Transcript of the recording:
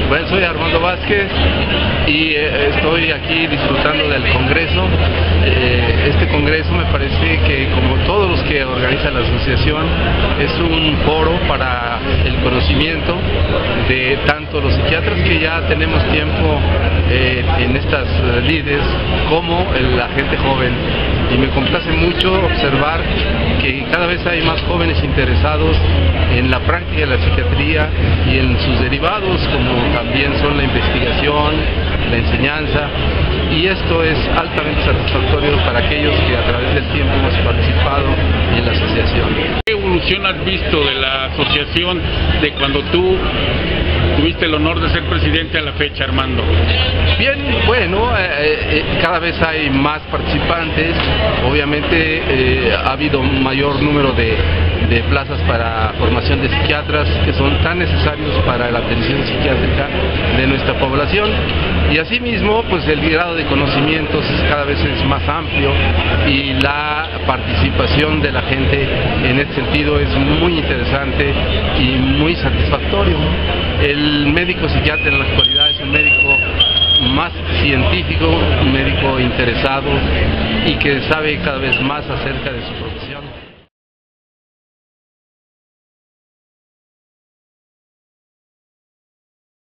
Bueno, soy Armando Vázquez y estoy aquí disfrutando del Congreso. Este Congreso me parece que, como todos los que organiza la asociación, es un foro para el conocimiento de tanto los psiquiatras que ya tenemos tiempo en estas lides, como la gente joven. Y me complace mucho observar que cada vez hay más jóvenes interesados en la práctica de la psiquiatría y en sus derivados, como también son la investigación, la enseñanza, y esto es altamente satisfactorio para aquellos que a través del tiempo hemos participado en la asociación. ¿Qué evolución has visto de la asociación de cuando tú tuviste el honor de ser presidente a la fecha, Armando? Bien, bueno, cada vez hay más participantes. Obviamente ha habido un mayor número de plazas para formación de psiquiatras que son tan necesarios para la atención psiquiátrica de nuestra población, y asimismo pues el grado de conocimientos cada vez es más amplio y la participación de la gente en este sentido es muy interesante y muy satisfactorio. El médico psiquiatra en la actualidad es un médico más científico, un médico interesado y que sabe cada vez más acerca de su profesión.